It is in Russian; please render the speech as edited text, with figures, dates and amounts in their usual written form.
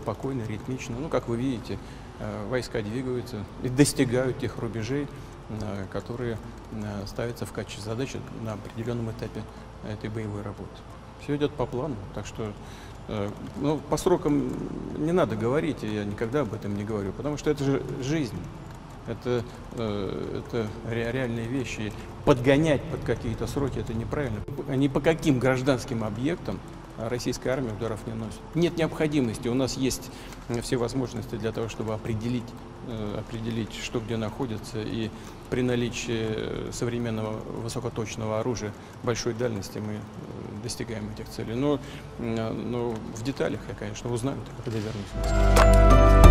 спокойно, ритмично. Ну, как вы видите, войска двигаются и достигают тех рубежей, которые ставятся в качестве задачи на определенном этапе этой боевой работы. Все идет по плану, так что ну, по срокам не надо говорить, и я никогда об этом не говорю, потому что это же жизнь, это реальные вещи. Подгонять под какие-то сроки — это неправильно. Ни по каким гражданским объектам российская армия ударов не носит. Нет необходимости, у нас есть все возможности для того, чтобы определить, что где находится, и при наличии современного высокоточного оружия большой дальности мы достигаем этих целей. Но в деталях я, конечно, узнаю, когда вернусь в Москву.